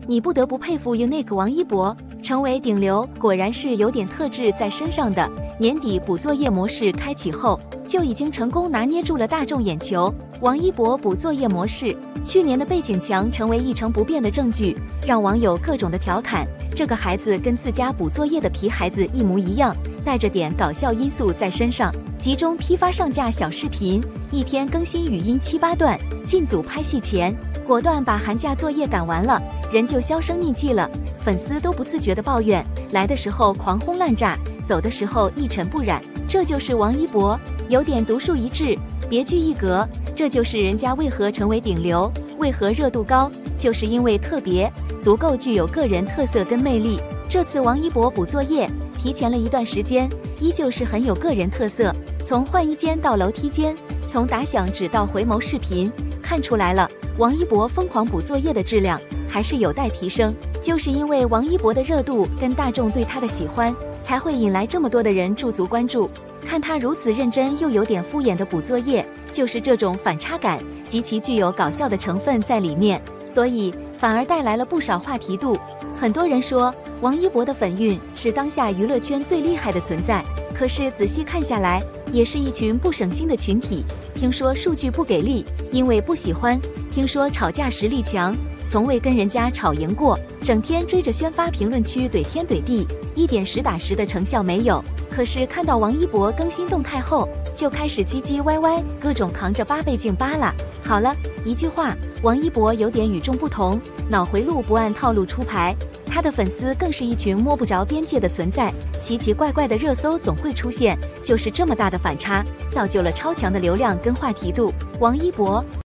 你不得不佩服 Unique 王一博，成为顶流果然是有点特质在身上的。年底补作业模式开启后，就已经成功拿捏住了大众眼球。王一博补作业模式，去年的背景墙成为一成不变的证据，让网友各种的调侃，这个孩子跟自家补作业的皮孩子一模一样，带着点搞笑因素在身上。集中批发上架小视频，一天更新语音7、8段。进组拍戏前，果断把寒假作业赶完了，人就销声匿迹了。粉丝都不自觉的抱怨，来的时候狂轰滥炸，走的时候一尘不染。这就是王一博，有点独树一帜，别具一格。这就是人家为何成为顶流，为何热度高，就是因为特别，足够具有个人特色跟魅力。这次王一博补作业提前了一段时间，依旧是很有个人特色。从换衣间到楼梯间，从打响指到回眸视频，看出来了，王一博疯狂补作业的质量还是有待提升。就是因为王一博的热度跟大众对他的喜欢，才会引来这么多的人驻足关注。看他如此认真又有点敷衍的补作业，就是这种反差感极其具有搞笑的成分在里面，所以反而带来了不少话题度。很多人说王一博的粉运是当下娱乐圈最厉害的存在，可是仔细看下来，也是一群不省心的群体。听说数据不给力，因为不喜欢；听说吵架实力强，从未跟人家吵赢过，整天追着宣发评论区怼天怼地，一点实打实的成效没有。可是看到王一博更新动态后，就开始唧唧歪歪，各种扛着8倍镜扒拉。好了，一句话，王一博有点与众不同，脑回路不按套路出牌。他的粉丝更是一群摸不着边界的存在，奇奇怪怪的热搜总会出现，就是这么大的反差，造就了超强的流量跟话题度。王一博。